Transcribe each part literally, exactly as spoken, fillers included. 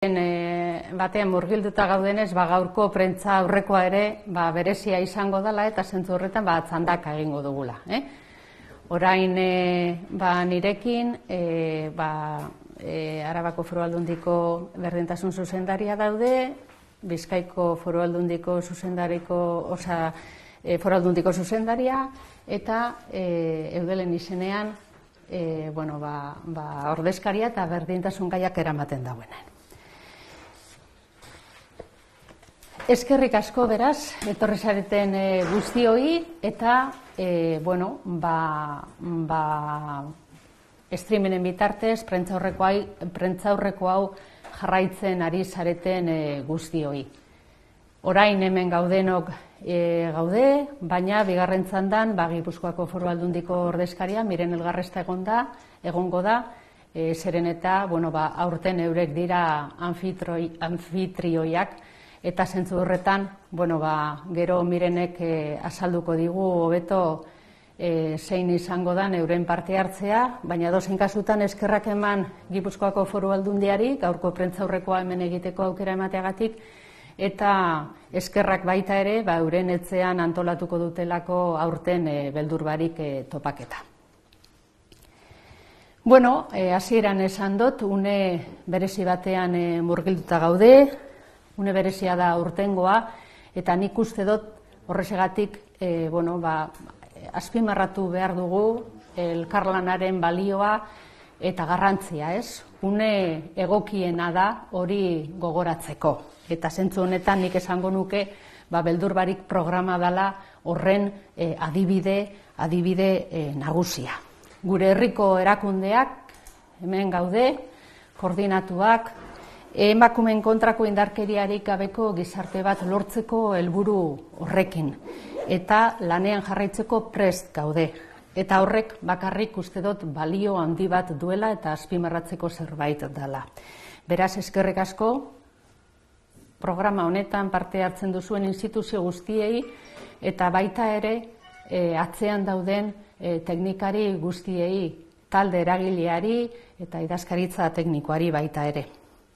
Batean murgilduta gaudenez, gaurko prentza aurrekoa ere berezia izango dela eta zentzu horretan txandaka egingo dugula. Orain nirekin Arabako Foru Aldundiko berdintasun zuzendaria daude, Bizkaiko Foru Aldundiko Foru Aldundiko zuzendaria eta Eudelen izenean ordezkaria eta berdintasun gaiak eramaten dauenen. Eskerrik asko beraz, etorri zareten guztioi eta streamingen bitartez prentzaurreko hau jarraitzen ari zareten guztioi. Orain hemen gaudenok gaude, baina bigarren txandan Gipuzkoako Foru Aldundiko ordezkaria Miren Elgarresta egongo da, zeren eta aurten eurek dira anfitrioiak. Eta zentzu horretan, gero Mirenek azalduko digu hobeto zein izango da euren parte hartzea, baina dozein kasutan eskerrak eman Gipuzkoako Foru Aldundiari, gaurko prentzaurrekoa hemen egiteko aukera emateagatik, eta eskerrak baita ere, euren etxean antolatuko dutelako aurten beldur barik topaketa. Bueno, hasieran esan dut, une berezi batean murgilduta gaude, une berezia da urtengoa, eta nik uste dut horrezegatik azpimarratu behar dugu elkarlanaren balioa eta garrantzia, ez? Une egokiena da hori gogoratzeko. Eta zentzu honetan nik esango nuke beldur barik programa dela horren adibide, adibide nagusia. Gure herriko erakundeak hemen gaude, koordinatuak, emakumeen kontrako indarkeriarik gabeko gizarte bat lortzeko helburu horrekin eta lanean jarraitzeko prest gaude. Eta horrek bakarrik uste dut balio handi bat duela eta azpimarratzeko zerbait dela. Beraz, eskerrik asko, programa honetan parte hartzen duzuen instituzio guztiei eta baita ere atzean dauden teknikari guztiei, talde eragileari eta idazkaritza teknikoari baita ere.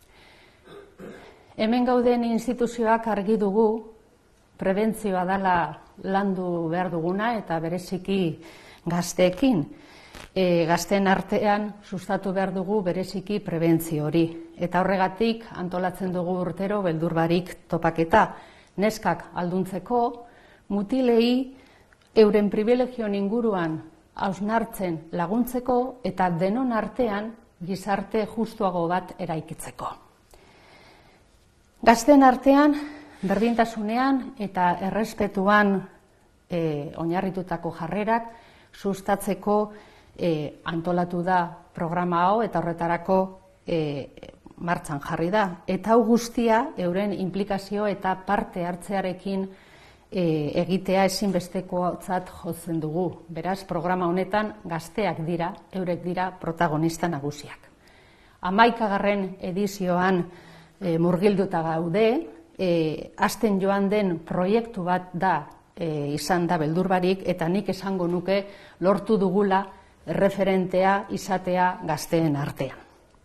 Hemen gauden instituzioak argi dugu prebentzioa dela landu behar duguna eta bereziki gazteekin. Gazteen artean sustatu behar dugu bereziki prebentzio hori. Eta horregatik antolatzen dugu urtero beldur barik topaketa. Neskak alduntzeko, mutilei euren privilegioen inguruan hausnartzen laguntzeko eta denon artean gizarte justuago bat eraikitzeko. Gazteen artean, berdintasunean eta errespetuan oinarritutako jarrerak sustatzeko antolatu da programa hau eta horretarako martxan jarri da. Eta hau guztia euren inplikazio eta parte hartzearekin egitea ezinbestekotzat jotzen dugu. Beraz, programa honetan gazteak dira, eurek dira protagonista nagusiak. Hamaikagarren edizioan murgilduta gaude, hasten joan den proiektu bat da izan da beldur barik eta nik esango nuke lortu dugula referentea izatea gazteen artean.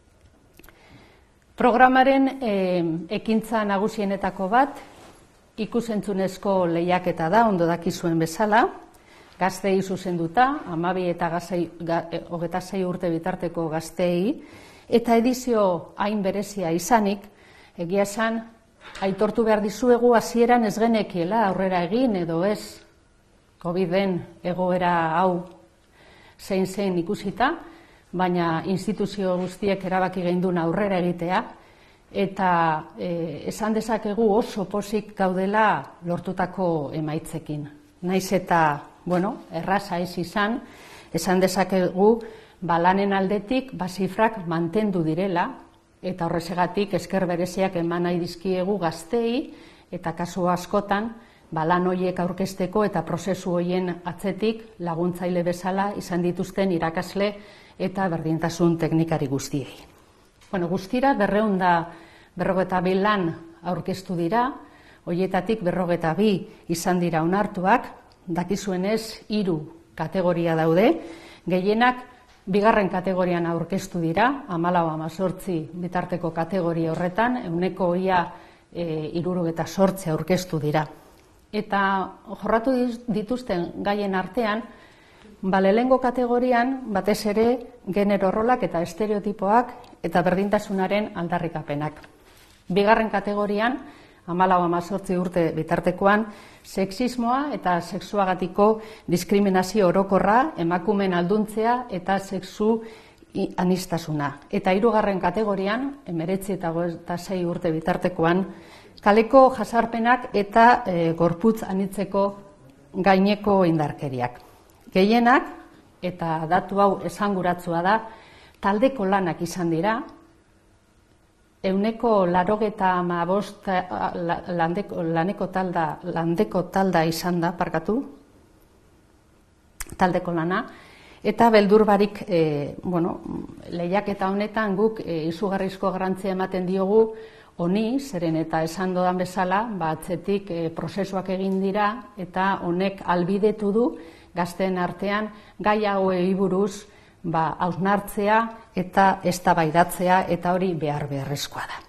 Programaren ekintza nagusienetako bat ikusentzunezko lehiaketa da, ondo dakizuen bezala, gazteei zuzenduta, hamabi eta hogeita sei urte bitarteko gazteei, eta edizio hain berezia izanik, egia esan, aitortu behar dizuegu hasieran ez genekiela aurrera egin edo ez Coviden egoera hau zein zein ikusita, baina instituzio guztiek erabaki geundun aurrera egitea eta esan dezakegu oso pozik gaudela lortutako emaitzekin. Naiz eta, bueno, erraza ez izan, esan dezakegu lanen aldetik zifrak mantendu direla, eta horrezegatik esker bereziak eman nahi dizkiegu gaztei, eta kasu askotan, lan horiek aurkezteko eta prozesu horien atzetik laguntzaile bezala izan dituzten irakasle eta berdintasun teknikari guztiei. Bueno, guztira berrehun da berrogeta bi lan aurkeztu dira, horietatik berrogeta bi izan dira onartuak, dakizuenez hiru kategoria daude, gehienak bigarren kategorian aurkeztu dira, hamalau hemezortzi bitarteko kategoria horretan, ehuneko ia hirurogeita zortzi aurkeztu dira. Eta jorratu dituzten gaien artean, ba, lehenengo kategorian batez ere genero rolak eta estereotipoak eta berdintasunaren aldarrikapenak. Bigarren kategorian, hamalau hemezortzi urte bitartekoan, sexismoa eta sexuagatiko diskriminazio orokorra, emakumeen alduntzea eta sexu aniztasuna. Eta hirugarren kategorian, hemeretzi eta hogeita sei urte bitartekoan, kaleko jasarpenak eta e, gorputz anitzeko gaineko indarkeriak. Gehienak, eta datu hau esanguratsua da, taldeko lanak izan dira, ehuneko laurogeita hamabost laneko talda, landeko talda izan da, parkatu, taldeko lana, eta beldur barik, e, bueno, lehiaketa honetan guk e, izugarrizko garrantzia ematen diogu honi, zeren eta esan dodan bezala, ba, atzetik e, prozesuak egin dira, eta honek albidetu du gazteen artean gai hauei buruz ba, hausnartzea eta eztabaidatzea, eta hori behar beharrezkoa da.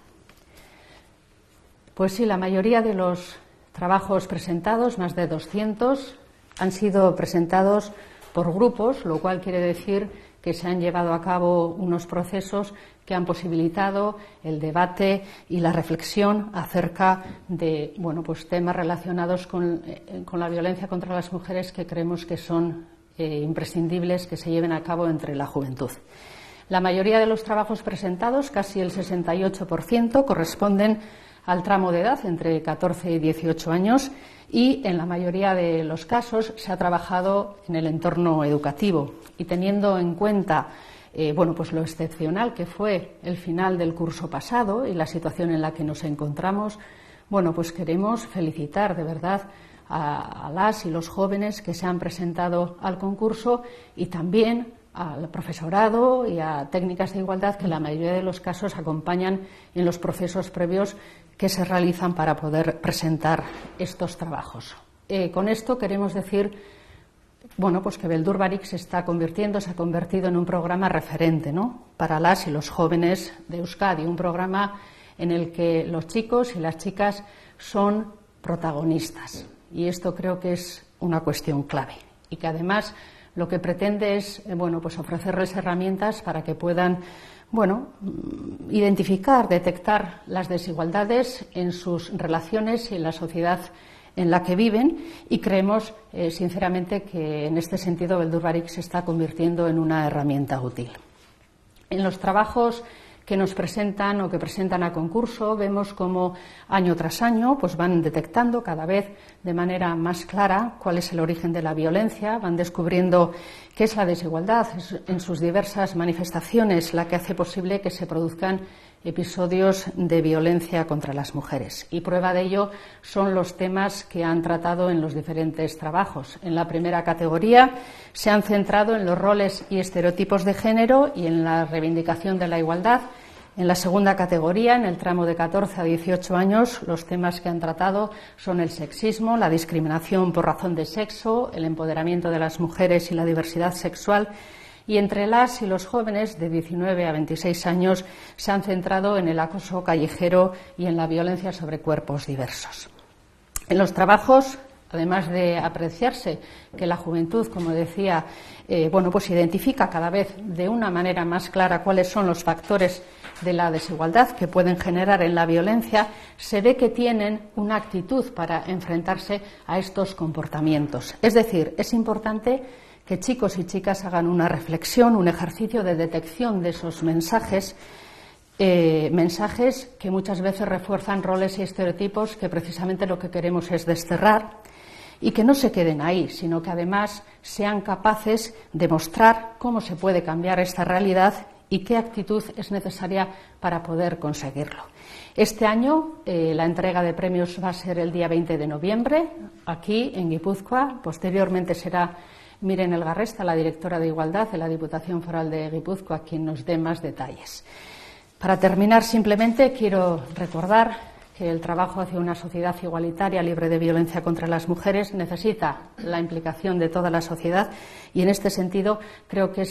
Pues sí, la mayoría de los trabajos presentados, más de doscientos, han sido presentados por grupos, lo cual quiere decir que se han llevado a cabo unos procesos que han posibilitado el debate y la reflexión acerca de, bueno, pues temas relacionados con, eh, con la violencia contra las mujeres que creemos que son eh, imprescindibles que se lleven a cabo entre la juventud. La mayoría de los trabajos presentados, casi el sesenta y ocho por ciento, corresponden al tramo de edad entre catorce y dieciocho años, y en la mayoría de los casos se ha trabajado en el entorno educativo. Y teniendo en cuenta eh, bueno, pues lo excepcional que fue el final del curso pasado y la situación en la que nos encontramos, bueno, pues queremos felicitar de verdad a, a las y los jóvenes que se han presentado al concurso, y también al profesorado y a técnicas de igualdad que en la mayoría de los casos acompañan en los procesos previos que se realizan para poder presentar estos trabajos. Eh, con esto queremos decir, bueno, pues que Beldur Barik se está convirtiendo, se ha convertido en un programa referente, ¿no?, para las y los jóvenes de Euskadi, un programa en el que los chicos y las chicas son protagonistas, y esto creo que es una cuestión clave, y que además lo que pretende es, eh, bueno, pues ofrecerles herramientas para que puedan, bueno, identificar, detectar las desigualdades en sus relaciones y en la sociedad en la que viven, y creemos eh, sinceramente que en este sentido Beldur Barik se está convirtiendo en una herramienta útil. En los trabajos que nos presentan o que presentan a concurso, vemos cómo año tras año pues van detectando cada vez de manera más clara cuál es el origen de la violencia, van descubriendo qué es la desigualdad en sus diversas manifestaciones, la que hace posible que se produzcan episodios de violencia contra las mujeres. Y prueba de ello son los temas que han tratado en los diferentes trabajos. En la primera categoría se han centrado en los roles y estereotipos de género y en la reivindicación de la igualdad. En la segunda categoría, en el tramo de catorce a dieciocho años, los temas que han tratado son el sexismo, la discriminación por razón de sexo, el empoderamiento de las mujeres y la diversidad sexual. Y entre las y los jóvenes de diecinueve a veintiséis años se han centrado en el acoso callejero y en la violencia sobre cuerpos diversos. En los trabajos, además de apreciarse que la juventud, como decía, eh, bueno, pues identifica cada vez de una manera más clara cuáles son los factores de la desigualdad que pueden generar en la violencia, se ve que tienen una actitud para enfrentarse a estos comportamientos. Es decir, es importante que chicos y chicas hagan una reflexión, un ejercicio de detección de esos mensajes, eh, mensajes que muchas veces refuerzan roles y estereotipos que precisamente lo que queremos es desterrar, y que no se queden ahí, sino que además sean capaces de mostrar cómo se puede cambiar esta realidad y qué actitud es necesaria para poder conseguirlo. Este año eh, la entrega de premios va a ser el día veinte de noviembre, aquí en Guipúzcoa. Posteriormente será Miren Elgarresta, la directora de Igualdad de la Diputación Foral de Guipúzcoa, quien nos dé más detalles. Para terminar, simplemente quiero recordar que el trabajo hacia una sociedad igualitaria, libre de violencia contra las mujeres, necesita la implicación de toda la sociedad, y en este sentido creo que es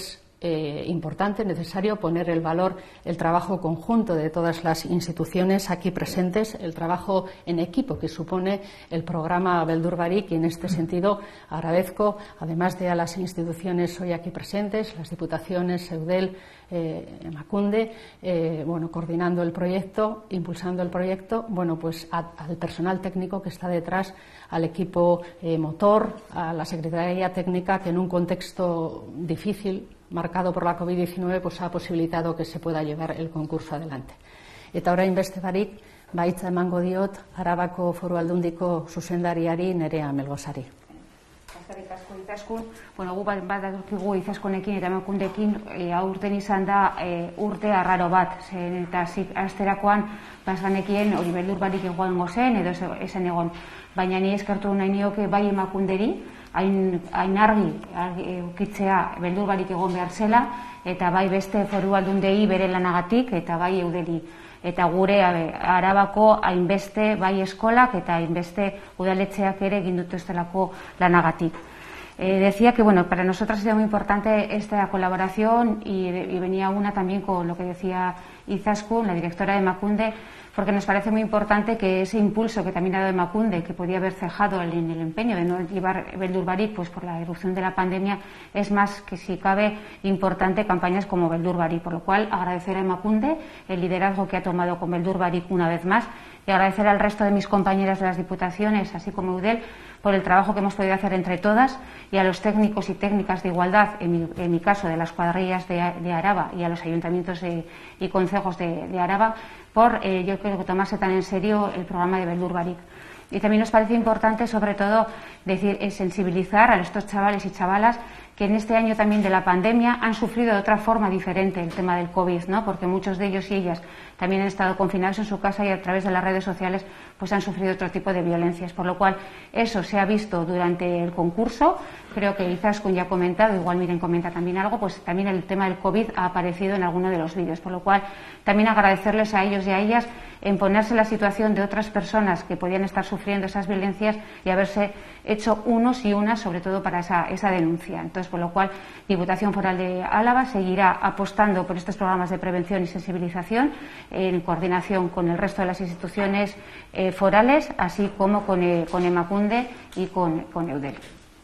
eh, importante, necesario poner el valor, el trabajo conjunto de todas las instituciones aquí presentes, el trabajo en equipo que supone el programa Beldur Barik, y en este sentido agradezco, además de a las instituciones hoy aquí presentes, las diputaciones, Eudel, eh, Emakunde, eh, bueno, coordinando el proyecto, impulsando el proyecto, bueno, pues a, al personal técnico que está detrás, al equipo eh, motor, a la Secretaría Técnica, que en un contexto difícil, marcado por la COVID diecinueve, pues ha posibilitado que se pueda llevar el concurso adelante. Eta orain beste barik, baitza emango diot Arabako Foru Aldundiko zuzendariari Nerea Melgozari. Eskerrik asko Izaskun. Bueno, gu bat datorkigu Izaskunekin eta Emakundekin e, aurten izan da e, urte arraro bat. Zen, eta zik asterakoan bazanekien hori Beldur Barik egongo zen edo esan egon. Baina ni eskertu nahi nioke bai Emakunderi, hain, hain argi, argi eukitzea Beldur Barik egon behar zela, eta bai beste foru aldundei bere lanagatik, eta bai Eudeli. Eta gure Arabako hainbeste bai eskolak eta hainbeste udaletxeak ere egin dituztelako lanagatik. Eh, decía que bueno, para nosotras era muy importante esta colaboración y, y venía una también con lo que decía Izaskun, la directora de Emakunde, porque nos parece muy importante que ese impulso que también ha dado Emakunde, que podía haber cejado en el empeño de no llevar Beldur Barik pues por la erupción de la pandemia, es más que si cabe importante campañas como Beldur Barik, por lo cual agradecer a Emakunde el liderazgo que ha tomado con Beldur Barik una vez más y agradecer al resto de mis compañeras de las diputaciones, así como Eudel, por el trabajo que hemos podido hacer entre todas, y a los técnicos y técnicas de igualdad, en mi, en mi caso de las cuadrillas de, de Araba, y a los ayuntamientos de, y concejos de, de Araba, por eh, yo creo que tomarse tan en serio el programa de Beldur Barik. Y también nos parece importante, sobre todo, decir, eh, sensibilizar a estos chavales y chavalas que en este año también de la pandemia han sufrido de otra forma diferente el tema del COVID, ¿no? Porque muchos de ellos y ellas también han estado confinados en su casa y a través de las redes sociales pues han sufrido otro tipo de violencias, por lo cual eso se ha visto durante el concurso. Creo que Izaskun ya ha comentado, igual Miren comenta también algo, pues también el tema del COVID ha aparecido en alguno de los vídeos, por lo cual también agradecerles a ellos y a ellas en ponerse en la situación de otras personas que podían estar sufriendo esas violencias y haberse hecho unos y unas, sobre todo para esa, esa denuncia. Entonces, por lo cual, Diputación Foral de Álava seguirá apostando por estos programas de prevención y sensibilización en coordinación con el resto de las instituciones eh, forales, así como con, eh, con Emakunde y con, con Eudel.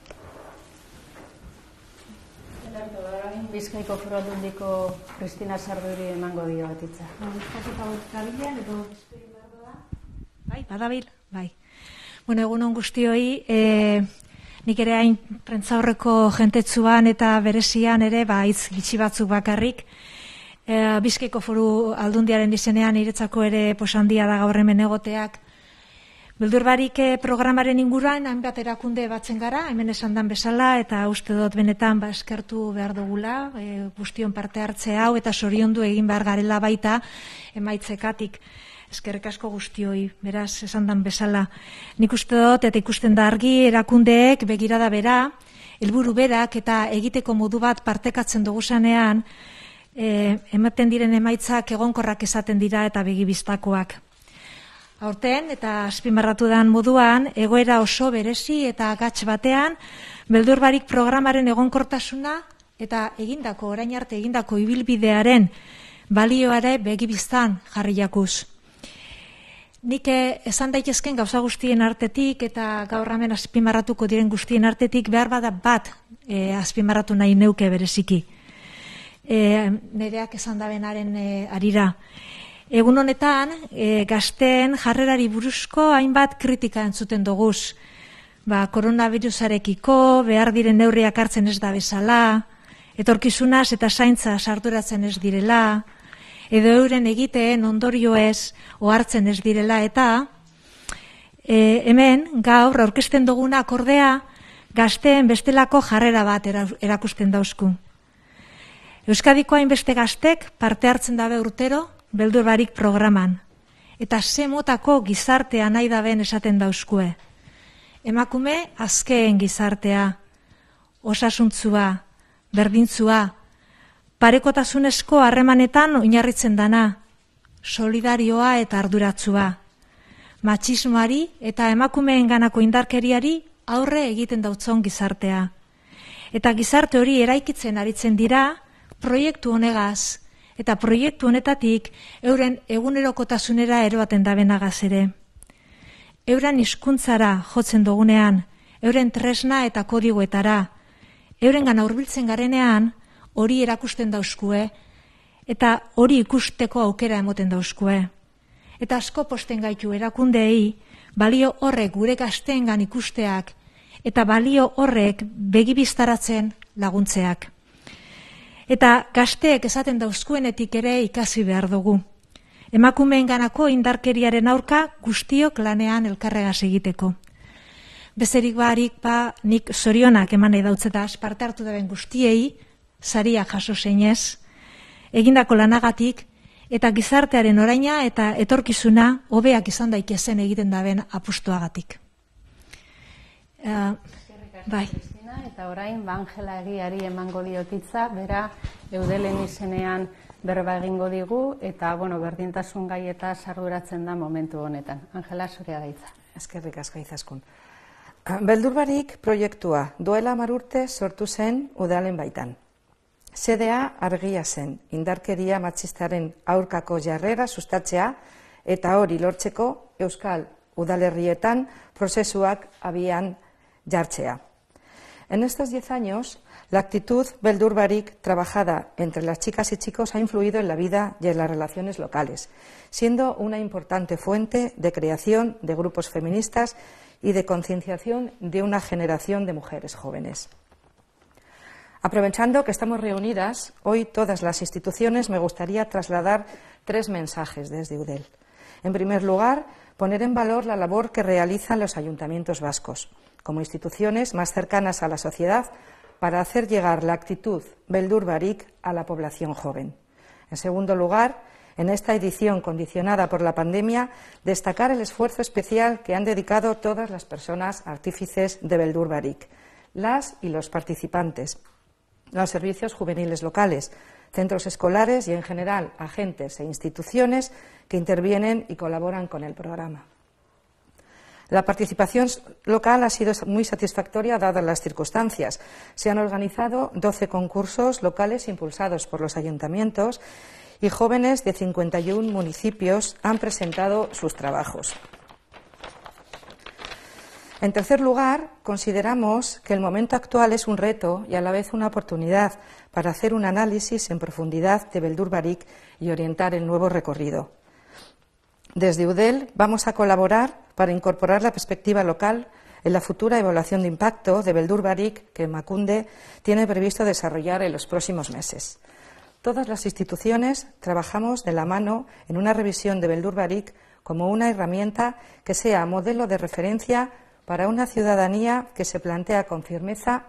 Bizkaiko Foru Aldundiko Kristina Sarduri emango dio atitza. Bai, badabil, bai. Bueno, egunon guztioi, e, nik ere hain prentzaurreko jentetzuan eta berezian ere, ba, hitz gitxi batzuk bakarrik. E, Bizkaiko Foru Aldundiaren izenean iretzako ere posandia da gaur hemen egoteak. Beldur Barik programaren inguruan hainbat erakunde batzen gara, hemen esan dan bezala, eta uste dut benetan ba, eskertu behar dugula, e, guztion parte hartze hau, eta soriondu egin behar garela baita emaitzekatik. Eskerrik asko guztioi, beraz, esan dan bezala. Nik uste dut, eta ikusten da argi, erakundeek begirada bera, helburu berak eta egiteko modu bat partekatzen dugu zanean, e, ematen diren emaitzak egonkorrak esaten dira eta begibistakoak. Aurten, eta azpimarratu dan moduan, egoera oso berezi eta gatz batean, Beldur Barik programaren egonkortasuna eta egindako, orain arte egindako ibilbidearen balioare begibiztan jarri jakuz. Nik esan daitezken gauza guztien artetik eta gaur hemen azpimarratuko diren guztien artetik behar bada bat e, azpimarratu nahi neuke bereziki. E, Nereak esan dabenaren e, arira. Egun honetan, e, gazteen jarrerari buruzko hainbat kritika entzuten doguz. Ba, koronavirusarekiko, behar diren neurriak hartzen ez da bezala, etorkizunaz eta zaintza arduratzen ez direla, edo euren egiteen ondorioez ohartzen ez direla, eta e, hemen gaur aurkezten duguna akordea gazteen bestelako jarrera bat erakusten dauzku. Euskadiko hainbeste gaztek parte hartzen dabe urtero Beldur Barik programan, eta ze motako gizartea nahi daben esaten dauzkue. Emakume azkeen gizartea, osasuntzua, berdintzua, parekotasunezko harremanetan oinarritzen dana, solidarioa eta arduratzua, matxismoari eta emakumeen ganako indarkeriari aurre egiten dautzon gizartea. Eta gizarte hori eraikitzen aritzen dira, proiektu honegaz, eta proiektu honetatik euren egunerokotasunera eroaten dabenagaz ere. Euren hizkuntzara jotzen dugunean, euren tresna eta kodigoetara, euren gana hurbiltzen garenean, hori erakusten dauzkue, eta hori ikusteko aukera emoten dauzkue. Eta asko posten gaitu erakundeei, balio horrek gure gazteengan ikusteak, eta balio horrek begibiztaratzen laguntzeak. Eta gazteek esaten dauzkuenetik ere ikasi behar dugu. Emakumeen ganako indarkeriaren aurka guztiok lanean elkarregaz egiteko. Bezerik barik ba nik zorionak eman nahi dautzeta parte hartu daben guztiei, saria jaso zeinez, egindako lanagatik, eta gizartearen oraina eta etorkizuna hobeak izan daitezen egiten daben apustuagatik. Uh, bai. Eta orain, Angela Egiari emango diotitza, bera Eudelen izenean berba egingo digu, eta bueno, berdintasun gaietaz arduratzen da momentu honetan. Angela, zurea da hitza. Eskerrik asko Izaskun. Beldur barik proiektua duela hamar urte sortu zen udalen baitan. Xedea argia zen, indarkeria matxistaren aurkako jarrera sustatzea eta hori lortzeko Euskal udalerrietan prozesuak abian jartzea. En estos diez años, la actitud beldur barik trabajada entre las chicas y chicos ha influido en la vida y en las relaciones locales, siendo una importante fuente de creación de grupos feministas y de concienciación de una generación de mujeres jóvenes. Aprovechando que estamos reunidas, hoy todas las instituciones, me gustaría trasladar tres mensajes desde Eudel. En primer lugar, poner en valor la labor que realizan los ayuntamientos vascos, como instituciones más cercanas a la sociedad, para hacer llegar la actitud beldur barik a la población joven. En segundo lugar, en esta edición condicionada por la pandemia, destacar el esfuerzo especial que han dedicado todas las personas artífices de beldur barik, las y los participantes, los servicios juveniles locales, centros escolares y, en general, agentes e instituciones que intervienen y colaboran con el programa. La participación local ha sido muy satisfactoria dadas las circunstancias. Se han organizado doce concursos locales impulsados por los ayuntamientos y jóvenes de cincuenta y un municipios han presentado sus trabajos. En tercer lugar, consideramos que el momento actual es un reto y a la vez una oportunidad para hacer un análisis en profundidad de beldur barik y orientar el nuevo recorrido. Desde Eudel vamos a colaborar para incorporar la perspectiva local en la futura evaluación de impacto de beldur barik que Emakunde tiene previsto desarrollar en los próximos meses. Todas las instituciones trabajamos de la mano en una revisión de beldur barik como una herramienta que sea modelo de referencia para una ciudadanía que se plantea con firmeza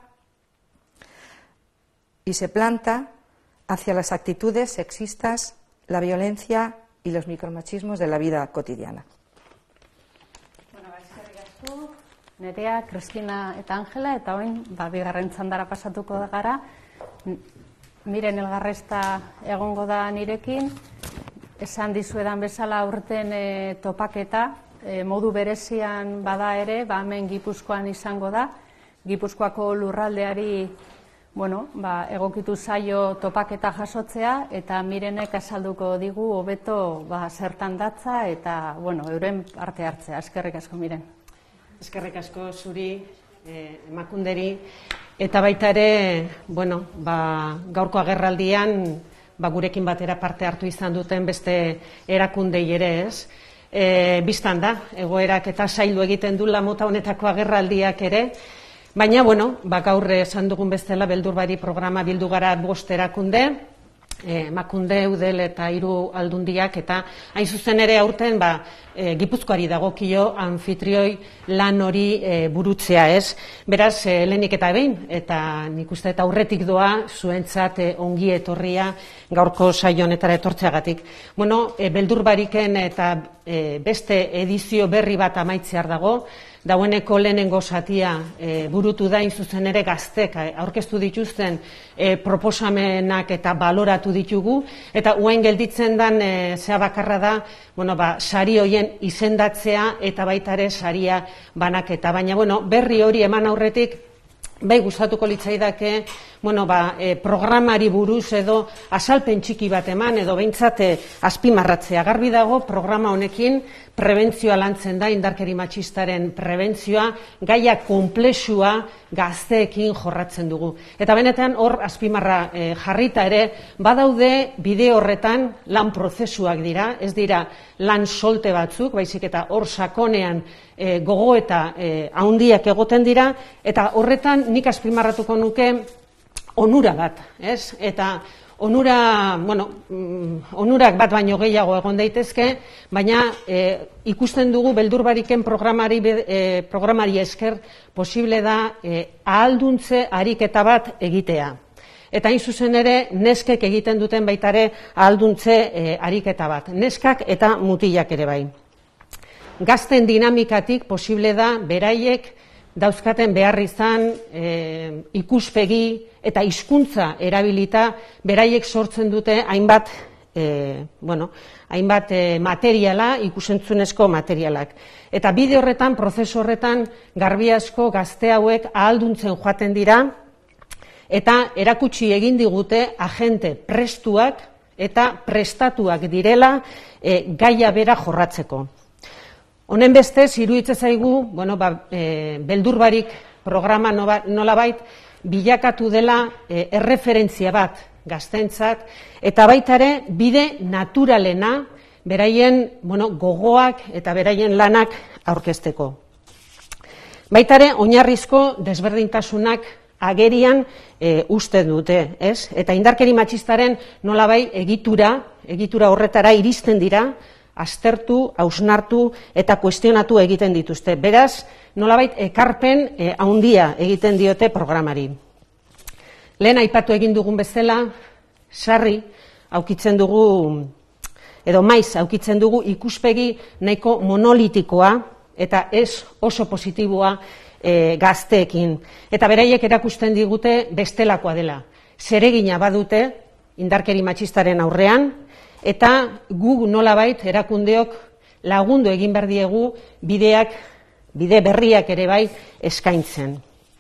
y se planta hacia las actitudes sexistas, la violencia y los micromachismos de la vida cotidiana. Bueno, eskerrik asko, Nerea, Kristina eta Angela, eta orain ba bigarren txandara pasatuko gara. Miren Elgarresta egongo da nirekin, esan dizuedan bezala urten e, topaketa, e, modu berezian bada ere, ba hemen Gipuzkoan izango da, Gipuzkoako lurraldeari bueno, ba, egokitu zaio topaketa jasotzea, eta Mirenek azalduko digu hobeto ba, zertan datza eta bueno, euren parte hartzea. Eskerrik asko, Miren. Eskerrik asko zuri, eh, Emakunderi, eta baita ere, bueno, ba, gaurko agerraldian ba, gurekin batera parte hartu izan duten beste erakundei ere ez. E, biztan da, egoerak eta zaildu egiten du mota honetako agerraldiak ere, baina, bueno, ba, gaur esan dugun bezala beldur barik programa bildu gara bost erakunde, Emakunde, Eudel eta hiru aldundiak, eta hain zuzen ere aurten ba, e, Gipuzkoari dagokio anfitrioi lan hori e, burutzea ez. Beraz, e, lehenik eta behin, eta nik uste eta aurretik doa zuentzat e, ongi etorria gaurko saio honetara etortzeagatik. Bueno, e, beldur bariken eta e, beste edizio berri bat amaitzear dago, daueneko lehenengo zatia e, burutu da zuzen ere gaztek aurkeztu dituzten e, proposamenak eta baloratu ditugu, eta uen gelditzen den e, zea bakarra da, bueno, ba, sari hoien izendatzea eta baita ere saria banaketa. Baina bueno, berri hori eman aurretik, bai gustatuko litzaidake bueno, ba, e, programari buruz edo azalpen txiki bat eman edo behintzat azpimarratzea. Garbi dago programa honekin prebentzioa lantzen da, indarkeri matxistaren prebentzioa, gaia konplexua gazteekin jorratzen dugu. Eta benetan hor azpimarra e, jarrita ere, badaude bide horretan lan prozesuak dira, ez dira lan solte batzuk, baizik eta hor sakonean e, gogo eta e, handiak egoten dira, eta horretan nik azpimarratuko nuke onura bat, ez? Eta onura, bueno, onurak bat baino gehiago egon daitezke, baina e, ikusten dugu beldurбариken programari, e, programari esker posible da e, ahalduntze ariketa bat egitea. Eta hain zuzen ere, neskek egiten duten baitare ahalduntze e, ariketa bat. Neskak eta mutilak ere bai. Gazten dinamikatik posible da beraiek dauzkaten behar izan e, ikuspegi eta hizkuntza erabilita beraiek sortzen dute hainbat, e, bueno, hainbat e, materiala, ikusentzunezko materialak. Eta bide horretan, prozesu horretan, garbi asko gazte hauek ahalduntzen joaten dira, eta erakutsi egin digute agente prestuak eta prestatuak direla e, gaia bera jorratzeko. Honen bestez, iruditzen zaigu, bueno, ba, e, beldurbarik programa nolabait bilakatu dela e, erreferentzia bat gaztentzat, eta baita ere bide naturalena beraien, bueno, gogoak eta beraien lanak aurkezteko. Baita ere, oinarrizko desberdintasunak agerian e, uste dute, ez? Eta indarkeri matxistaren nolabait egitura, egitura horretara iristen dira, aztertu, hausnartu eta kuestionatu egiten dituzte. Beraz, nolabait ekarpen e, handia egiten diote programari. Lehen aipatu egin dugun bezala, sarri aukitzen dugu, edo maiz aukitzen dugu ikuspegi nahiko monolitikoa eta ez oso positiboa e, gazteekin. Eta beraiek erakusten digute bestelakoa dela. Zeregina badute indarkeri matxistaren aurrean, eta gu nolabait erakundeok lagundu egin behar diegu bideak, bide berriak ere bai eskaintzen.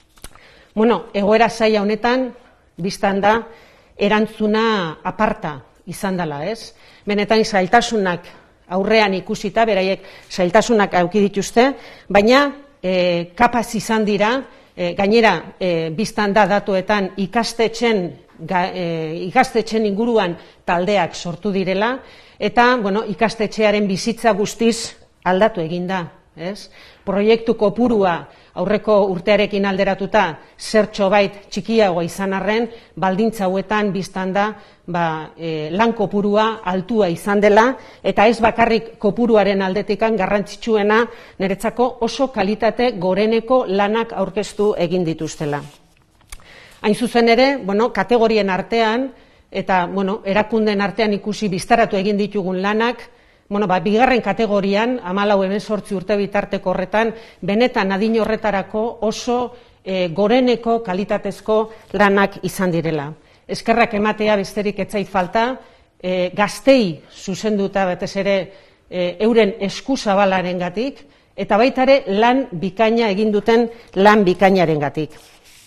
Bueno, egoera zaila honetan, biztan da, erantzuna aparta izan dela, ez? Benetan zailtasunak aurrean ikusita, beraiek zailtasunak auki dituzte, baina e, kapaz izan dira, e, gainera e, biztan da datuetan ikastetxen Ga, e, ikastetxen inguruan taldeak sortu direla, eta bueno, ikastetxearen bizitza guztiz aldatu eginda. Ez? Proiektu kopurua aurreko urtearekin alderatuta zertxo bait txikiagoa izan arren, baldintza hauetan biztan da ba, e, lan kopurua altua izan dela, eta ez bakarrik kopuruaren aldetikan garrantzitsuena niretzako oso kalitate goreneko lanak aurkeztu egin dituztela. Hain zuzen ere, bueno, kategorien artean eta bueno, erakunden artean ikusi biztaratu egin ditugun lanak, bueno, ba, bigarren kategorian, hamalau hemezortzi urte bitarteko horretan, benetan adin horretarako oso e, goreneko kalitatezko lanak izan direla. Eskerrak ematea besterik etzai falta, e, gaztei zuzenduta batez ere e, euren eskuzabalarengatik, eta baita ere lan bikaina egin duten lan bikainarengatik.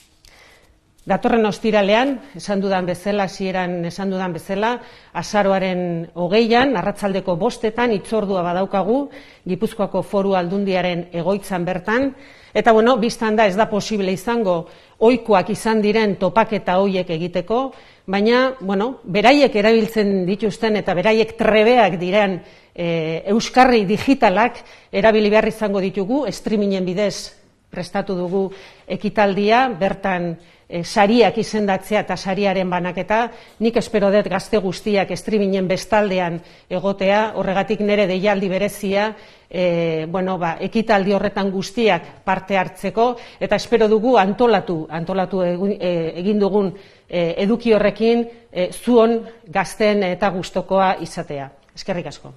Datorren ostiralean, esan dudan bezala, hasieran esan dudan bezala, azaroaren hogeian, arratsaldeko bostetan, hitzordua badaukagu, Gipuzkoako Foru Aldundiaren egoitzan bertan, eta bueno, biztan da ez da posible izango ohikoak izan diren topaketa hoiek egiteko, baina, bueno, beraiek erabiltzen dituzten eta beraiek trebeak diren e, euskarri digitalak erabili behar izango ditugu, streamingen bidez prestatu dugu ekitaldia, bertan E, sariak izendatzea eta sariaren banaketa, nik espero dut gazte guztiak streamingen bestaldean egotea, horregatik nire deialdi berezia, e, bueno, ba, ekitaldi horretan guztiak parte hartzeko, eta espero dugu antolatu, antolatu egun, e, egin dugun e, eduki horrekin e, zuon gazten eta gustokoa izatea. Eskerrik asko.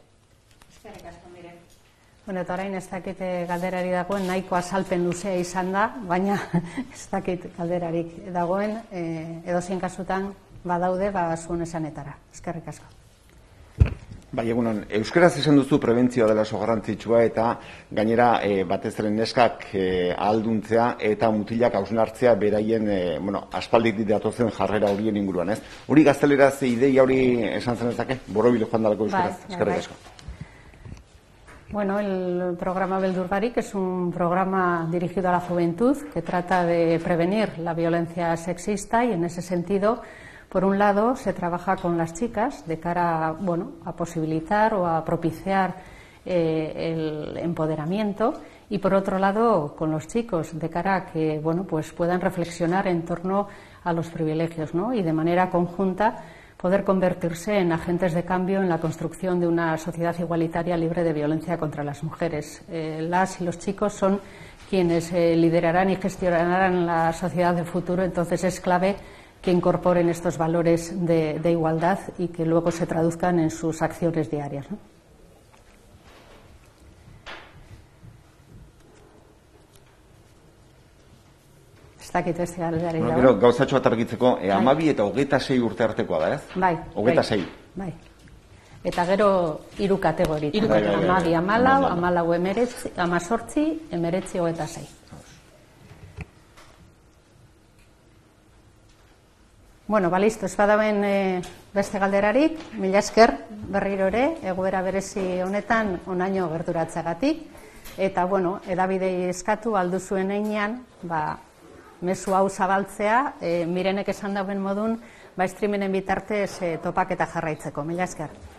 Bueno, eta orain ez dakit galderari dagoen, nahiko azalpen luzea izan da, baina ez dakit galderarik dagoen, e, edozein kasutan badaude, ba, zuen esanetara. Eskerrik asko. Bai, egunon, euskaraz esan duzu prebentzioa dela oso garrantzitsua eta gainera e, batez ere neskak e, ahalduntzea eta mutilak hausnartzea beraien e, bueno, aspaldik datozen jarrera horien inguruan, ez? Hori gazteleraz ideia hori esan zen ezake? Borobilo joan dalako euskaraz, bai, eskerrik bai. asko. Bueno, el programa Beldurbarik es un programa dirigido a la juventud que trata de prevenir la violencia sexista y en ese sentido, por un lado, se trabaja con las chicas de cara a, bueno, a posibilitar o a propiciar eh, el empoderamiento y por otro lado con los chicos de cara a que bueno, pues puedan reflexionar en torno a los privilegios, ¿no? Y de manera conjunta poder convertirse en agentes de cambio en la construcción de una sociedad igualitaria libre de violencia contra las mujeres. Eh, las y los chicos son quienes eh, liderarán y gestionarán la sociedad del futuro, entonces es clave que incorporen estos valores de, de igualdad y que luego se traduzcan en sus acciones diarias, ¿no? Ez dakit beste galderari Bueno, dago. gero, gauzatxo bat argitzeko, e, amabi eta hogeita sei urte artekoa da, ez? Bai. Hogeita bai, sei. Bai. Eta gero hiru kategoritan. Hiru kategoria. Amabi, amalau, Bai, bai. amalau emeretzi, amazortzi, emeretzi, hogeita sei. Bueno, ba, listo, ez badaben e, beste galderarik, mila esker berriro ere, egoera berezi honetan onaino gerturatzeagatik, eta, bueno, edabidei eskatu aldu zuen einean, ba, mezu hau zabaltzea, e, Mirenek esan dauen modun, ba, streamenen bitartez e, topaketa jarraitzeko. Mila esker.